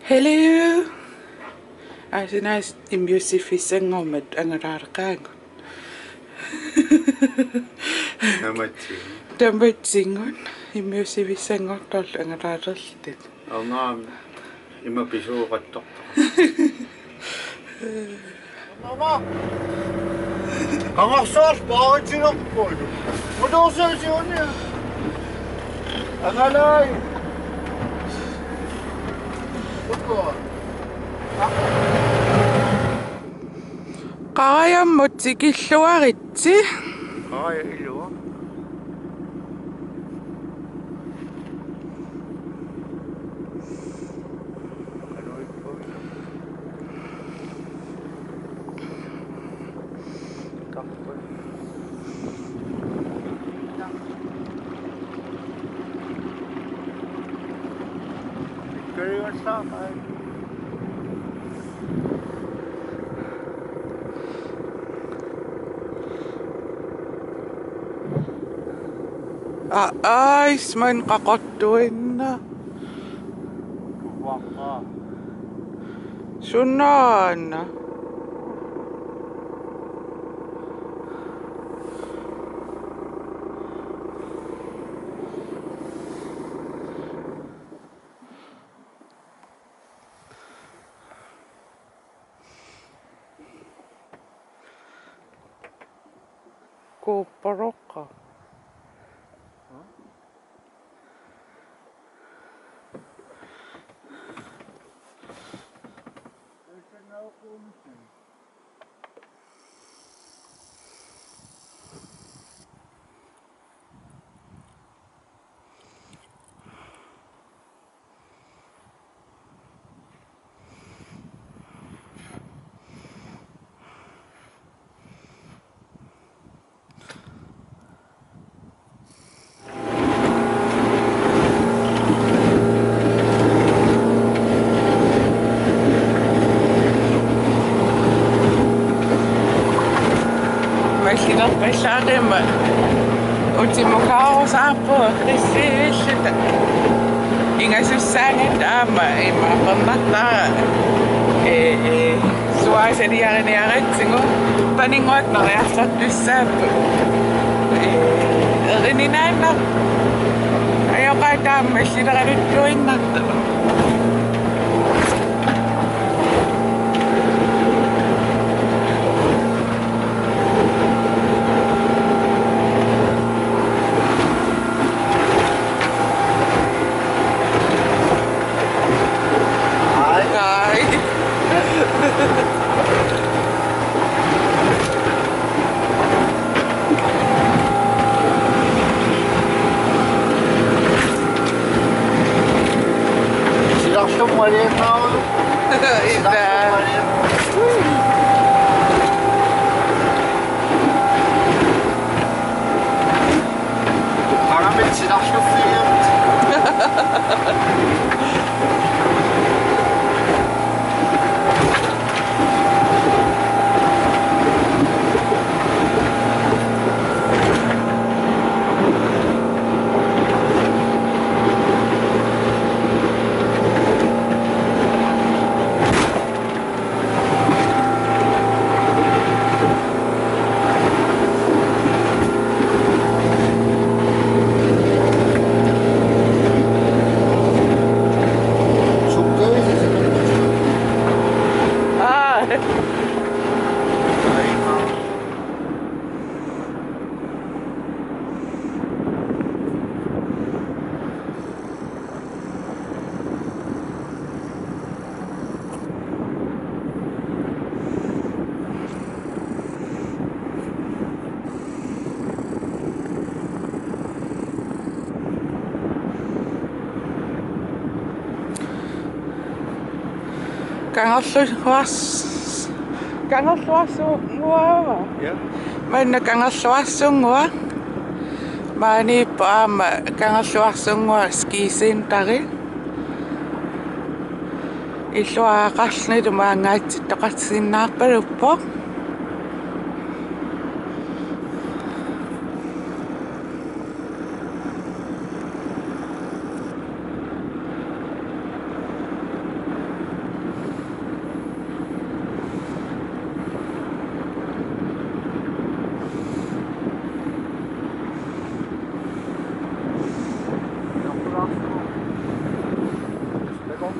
Hello. Asina immusifissanngormat angalaalaqaangut. Tamatsingun immusifissanngortorlu angalaalerlitat. Angaam imapisuuqattoq. Mama. Angarsoos paaritinerpoilu. Motorsaasiunia. Angalai. Qaajamut tikilluaritsi. Qaaja ilua. Isman qaqortuinna. Uanga. Sunnaanna. Kuupparokka. Bailarema ultimo caos apo crescita inga sussanget aamma ima pannata suaiseni yaringo paningot na reassattussap erininaanna ayoqaataamma illiragaluttuinnattava Kangalluassunguava. Ja. Manna kangalluassungua. Mani paama kangalluassungua skiisintari. Illuaqarlni tumaangaatittaqatsinnаарpaluppo.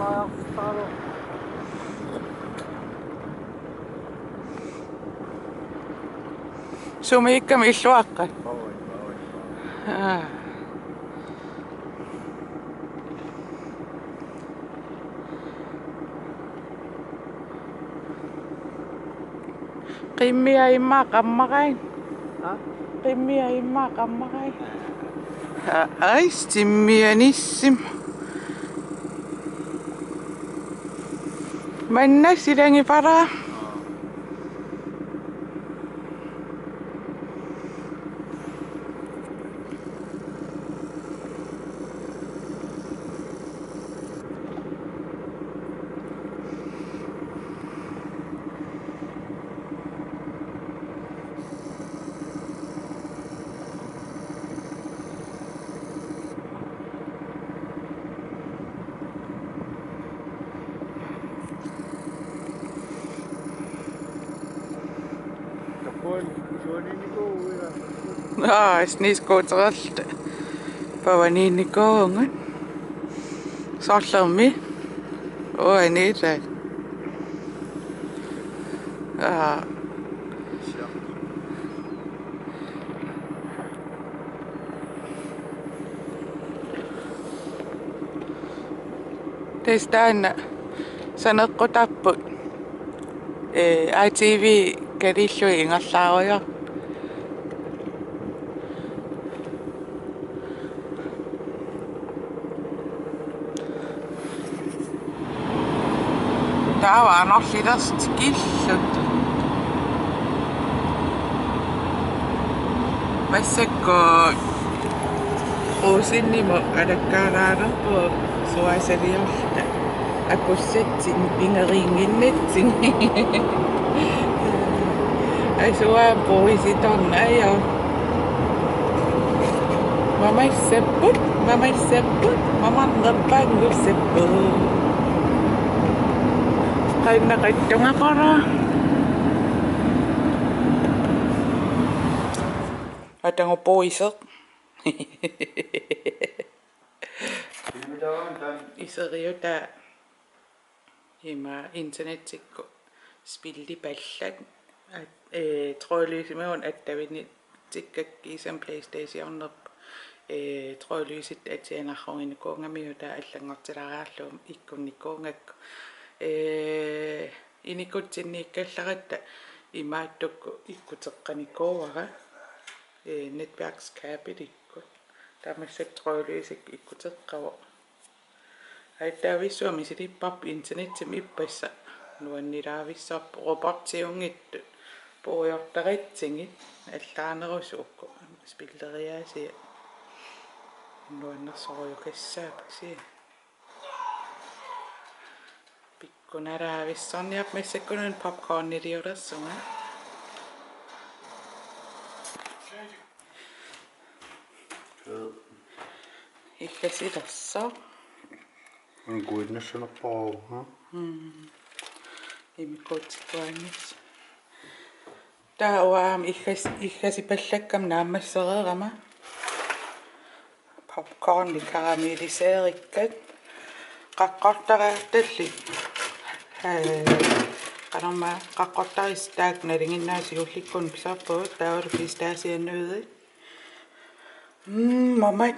Sumiikka illuaqqat. Qimmia immaa qammaqain. Qimmia immaa qammaqain. Ai, stimmianissim. Manna sidangi para. Sniskoteralta pavaniinnikoongan soorlermi aniita testaanna saneqqutapput ITV kalillui ingerlaaruja täällä on osidasta tikillut. Vässäkö uusinnimo ateqarpunga suaseriorta akkussatsin pingeringinnatsin. Asua Puisituunneq ja mamaissaput mamannerpangussaput. Qainneqittungaqqara atangupuiseq iseriuta ima internetsikku spillipallat trådløsimaun Attaveqaatikka tikkakkiisam PlayStationerp trådløsit atianarrunginikuungamiuta allangortilaraarluum ikkunnikkuungakku inikutsinniikkallaratta imaattukku ikkuteqqanikkuuvara networkskaapilikku tamassak trådløsik ikkuteqqavu aittaavissumi silipparp internetsim ippassa nuannilaavissarpu robotiungittu puujortaritsiнгит allaanerusuukku spilleriaasia nuannersorujukassaapaksia pikkunaraavissarniap massakkunun popcorniliulersunga illasilersaa ulluinnarni imikkuutikkuannis tauaam illasipallakkam naammassereerama popcorn karamelliseerikkat qaqqortariartalli qanorma qaqqortaris taaknalinginnaasiullikkun pisarpuut taulu pistaasiannuudet mamat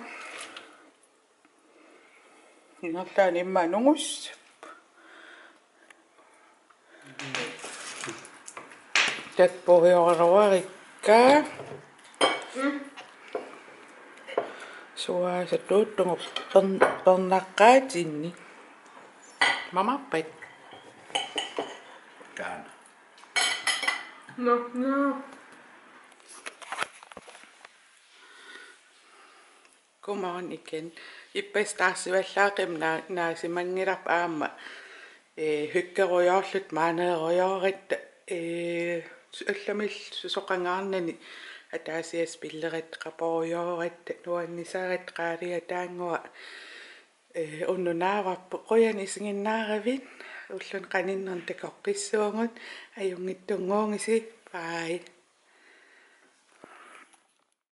ingerlaani imma nungus tatpuhiorluarikka suaasatuuttungup pernaqqaatinni mamappat Kana. no Godmorgen igen. Ippastaarsivallaaqim naasimanngilap aamma hykkerujorlut maaneerujoorat allamil susoqangaarnani ataasias pillerat qaporujoorat nuannisaarat qaalia taangua unnunaavarpu Qujanaq isiginnaaravit ullun qaninnertakoqqissuungut ajungittunguungisi bye.